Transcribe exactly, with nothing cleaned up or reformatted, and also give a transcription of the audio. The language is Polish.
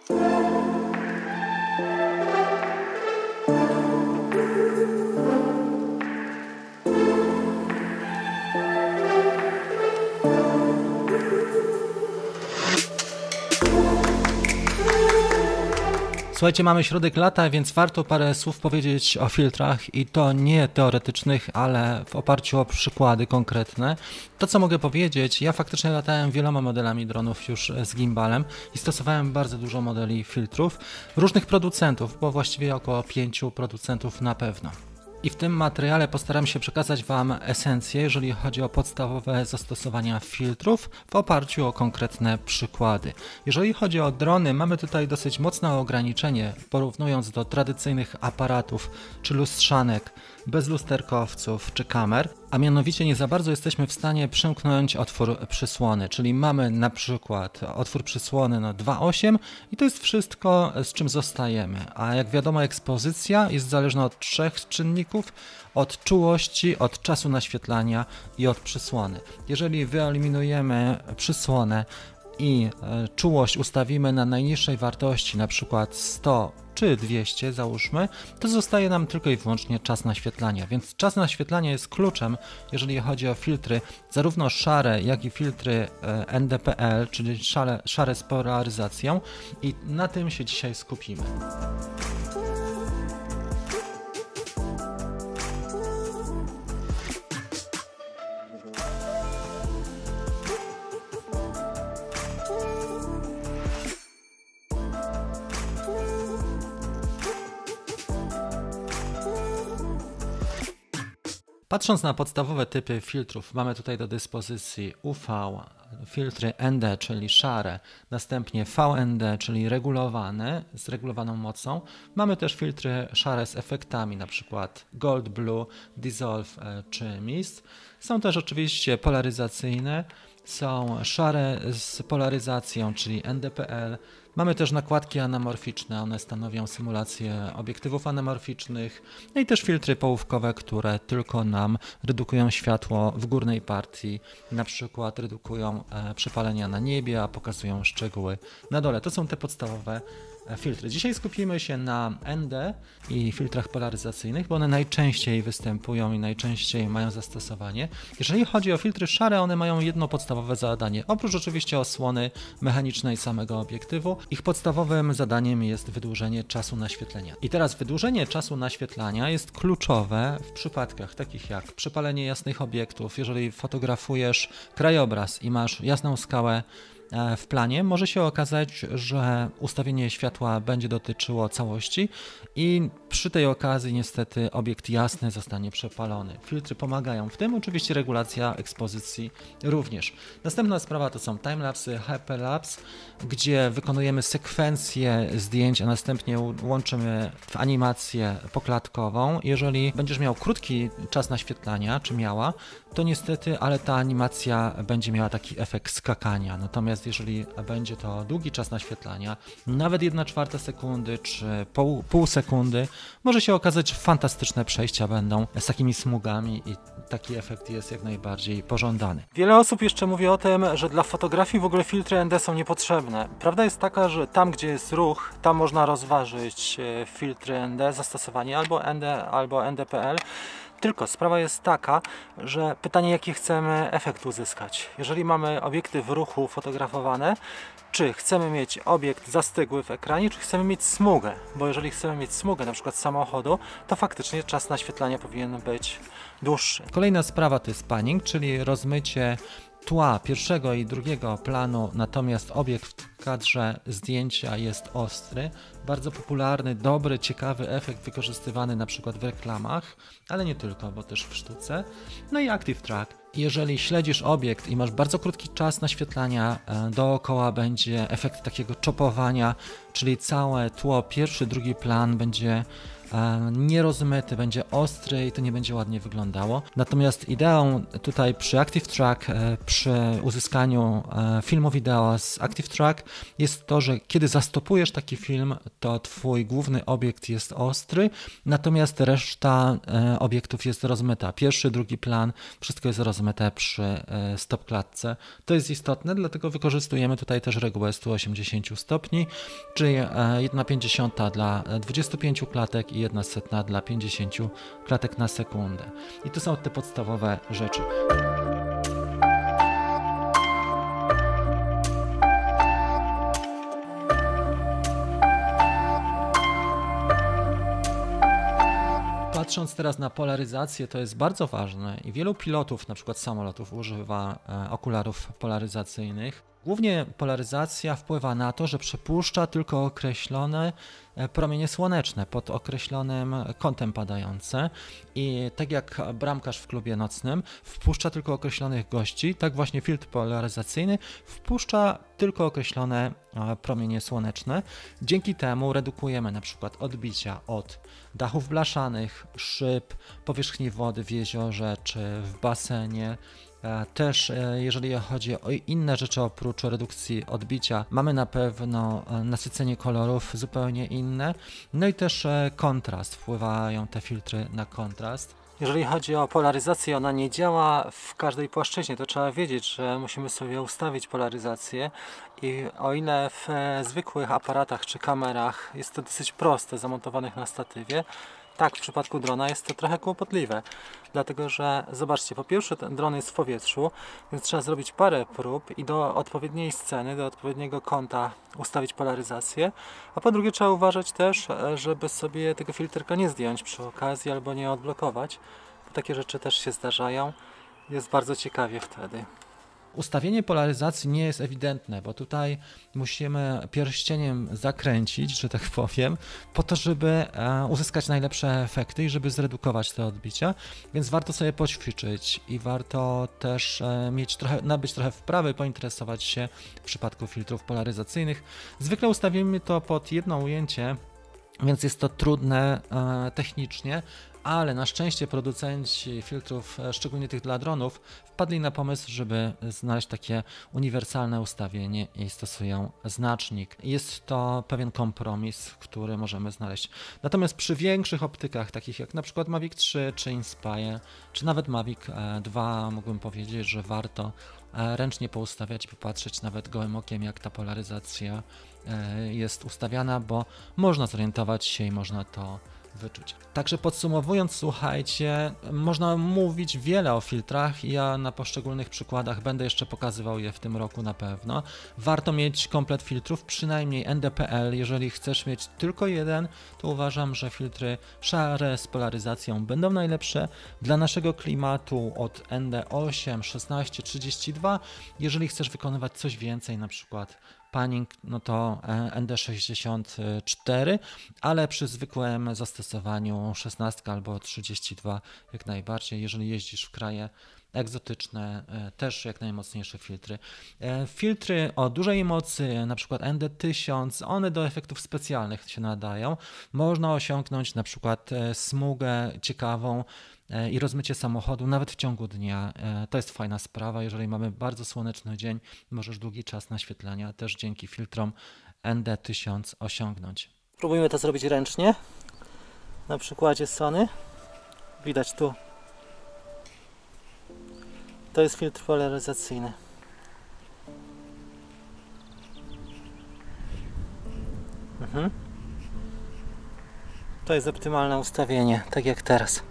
Słuchajcie, mamy środek lata, więc warto parę słów powiedzieć o filtrach i to nie teoretycznych, ale w oparciu o przykłady konkretne. To, co mogę powiedzieć, ja faktycznie latałem wieloma modelami dronów już z gimbalem i stosowałem bardzo dużo modeli filtrów różnych producentów, bo właściwie około pięciu producentów na pewno. I w tym materiale postaram się przekazać Wam esencję, jeżeli chodzi o podstawowe zastosowania filtrów w oparciu o konkretne przykłady. Jeżeli chodzi o drony, mamy tutaj dosyć mocne ograniczenie, porównując do tradycyjnych aparatów czy lustrzanek, bez lusterkowców czy kamer, a mianowicie nie za bardzo jesteśmy w stanie przymknąć otwór przysłony, czyli mamy na przykład otwór przysłony na dwa przecinek osiem i to jest wszystko, z czym zostajemy, a jak wiadomo ekspozycja jest zależna od trzech czynników, od czułości, od czasu naświetlania i od przysłony. Jeżeli wyeliminujemy przysłonę i czułość ustawimy na najniższej wartości, na przykład sto czy dwieście załóżmy, to zostaje nam tylko i wyłącznie czas naświetlania, więc czas naświetlania jest kluczem, jeżeli chodzi o filtry zarówno szare, jak i filtry N D P L, czyli szare, szare z polaryzacją i na tym się dzisiaj skupimy. Patrząc na podstawowe typy filtrów, mamy tutaj do dyspozycji U V, filtry N D, czyli szare, następnie V N D, czyli regulowane, z regulowaną mocą. Mamy też filtry szare z efektami, np. Gold, Blue, Dissolve czy Mist. Są też oczywiście polaryzacyjne, są szare z polaryzacją, czyli N D P L. Mamy też nakładki anamorficzne, one stanowią symulację obiektywów anamorficznych, no i też filtry połówkowe, które tylko nam redukują światło w górnej partii, na przykład redukują przepalenia na niebie, a pokazują szczegóły na dole. To są te podstawowe filtry. Dzisiaj skupimy się na N D i filtrach polaryzacyjnych, bo one najczęściej występują i najczęściej mają zastosowanie. Jeżeli chodzi o filtry szare, one mają jedno podstawowe zadanie. Oprócz oczywiście osłony mechanicznej samego obiektywu, ich podstawowym zadaniem jest wydłużenie czasu naświetlenia. I teraz wydłużenie czasu naświetlania jest kluczowe w przypadkach takich jak przepalenie jasnych obiektów. Jeżeli fotografujesz krajobraz i masz jasną skałę w planie, może się okazać, że ustawienie światła będzie dotyczyło całości i przy tej okazji niestety obiekt jasny zostanie przepalony. Filtry pomagają w tym, oczywiście regulacja ekspozycji również. Następna sprawa to są timelapsy, hyperlapse, gdzie wykonujemy sekwencję zdjęć, a następnie łączymy w animację poklatkową. Jeżeli będziesz miał krótki czas naświetlania, czy miała, to niestety, ale ta animacja będzie miała taki efekt skakania. Natomiast jeżeli będzie to długi czas naświetlania, nawet jedna czwarta sekundy czy pół, pół sekundy, może się okazać, że fantastyczne przejścia będą z takimi smugami i taki efekt jest jak najbardziej pożądany. Wiele osób jeszcze mówi o tym, że dla fotografii w ogóle filtry N D są niepotrzebne. Prawda jest taka, że tam gdzie jest ruch, tam można rozważyć filtry N D, zastosowanie albo N D, albo N D P L. Tylko sprawa jest taka, że pytanie, jaki chcemy efekt uzyskać. Jeżeli mamy obiekty w ruchu fotografowane, czy chcemy mieć obiekt zastygły w ekranie, czy chcemy mieć smugę? Bo jeżeli chcemy mieć smugę, na przykład samochodu, to faktycznie czas naświetlania powinien być dłuższy. Kolejna sprawa to jest panning, czyli rozmycie tła pierwszego i drugiego planu, natomiast obiekt w kadrze zdjęcia jest ostry. Bardzo popularny, dobry, ciekawy efekt wykorzystywany na przykład w reklamach, ale nie tylko, bo też w sztuce. No i Active Track. Jeżeli śledzisz obiekt i masz bardzo krótki czas naświetlania, dookoła będzie efekt takiego czopowania, czyli całe tło, pierwszy, drugi plan będzie nierozmyty, będzie ostry i to nie będzie ładnie wyglądało. Natomiast ideą tutaj przy Active Track, przy uzyskaniu filmu wideo z Active Track jest to, że kiedy zastopujesz taki film, to twój główny obiekt jest ostry, natomiast reszta obiektów jest rozmyta. Pierwszy, drugi plan, wszystko jest rozmyte przy stop klatce. To jest istotne, dlatego wykorzystujemy tutaj też regułę sto osiemdziesiąt stopni, czyli jedna pięćdziesiąta dla dwudziestu pięciu klatek i jedna setna dla pięćdziesięciu klatek na sekundę. I to są te podstawowe rzeczy. Patrząc teraz na polaryzację, to jest bardzo ważne i wielu pilotów, na przykład samolotów, używa okularów polaryzacyjnych. Głównie polaryzacja wpływa na to, że przepuszcza tylko określone promienie słoneczne pod określonym kątem padające i tak jak bramkarz w klubie nocnym wpuszcza tylko określonych gości, tak właśnie filtr polaryzacyjny wpuszcza tylko określone promienie słoneczne. Dzięki temu redukujemy na przykład odbicia od dachów blaszanych, szyb, powierzchni wody w jeziorze czy w basenie. Też jeżeli chodzi o inne rzeczy oprócz redukcji odbicia, mamy na pewno nasycenie kolorów zupełnie inne, no i też kontrast, wpływają te filtry na kontrast. Jeżeli chodzi o polaryzację, ona nie działa w każdej płaszczyźnie, to trzeba wiedzieć, że musimy sobie ustawić polaryzację i o ile w zwykłych aparatach czy kamerach jest to dosyć proste, zamontowanych na statywie, tak, w przypadku drona jest to trochę kłopotliwe, dlatego że zobaczcie, po pierwsze ten dron jest w powietrzu, więc trzeba zrobić parę prób i do odpowiedniej sceny, do odpowiedniego kąta ustawić polaryzację, a po drugie trzeba uważać też, żeby sobie tego filtrka nie zdjąć przy okazji albo nie odblokować, bo takie rzeczy też się zdarzają, jest bardzo ciekawie wtedy. Ustawienie polaryzacji nie jest ewidentne, bo tutaj musimy pierścieniem zakręcić, że tak powiem, po to, żeby uzyskać najlepsze efekty i żeby zredukować te odbicia, więc warto sobie poćwiczyć i warto też mieć trochę, nabyć trochę wprawy, pointeresować się w przypadku filtrów polaryzacyjnych. Zwykle ustawimy to pod jedno ujęcie, więc jest to trudne e, technicznie, ale na szczęście producenci filtrów, szczególnie tych dla dronów, wpadli na pomysł, żeby znaleźć takie uniwersalne ustawienie i stosują znacznik. Jest to pewien kompromis, który możemy znaleźć. Natomiast przy większych optykach, takich jak na przykład Mavic trzy, czy Inspire, czy nawet Mavic dwa, mógłbym powiedzieć, że warto ręcznie poustawiać i popatrzeć nawet gołym okiem, jak ta polaryzacja jest ustawiana, bo można zorientować się i można to wyczuć. Także podsumowując, słuchajcie, można mówić wiele o filtrach i ja na poszczególnych przykładach będę jeszcze pokazywał je w tym roku na pewno. Warto mieć komplet filtrów, przynajmniej N D P L. Jeżeli chcesz mieć tylko jeden, to uważam, że filtry szare z polaryzacją będą najlepsze. Dla naszego klimatu od N D osiem, szesnaście, trzydzieści dwa. Jeżeli chcesz wykonywać coś więcej, na przykład panning, no to N D sześćdziesiąt cztery, ale przy zwykłym zastosowaniu szesnaście albo trzydzieści dwa jak najbardziej. Jeżeli jeździsz w kraje egzotyczne, też jak najmocniejsze filtry. Filtry o dużej mocy, na przykład N D tysiąc, one do efektów specjalnych się nadają. Można osiągnąć na przykład smugę ciekawą i rozmycie samochodu nawet w ciągu dnia. To jest fajna sprawa. Jeżeli mamy bardzo słoneczny dzień, możesz długi czas naświetlania też dzięki filtrom N D tysiąc osiągnąć. Spróbujmy to zrobić ręcznie. Na przykładzie Sony. Widać tu. To jest filtr polaryzacyjny. Mhm. To jest optymalne ustawienie, tak jak teraz.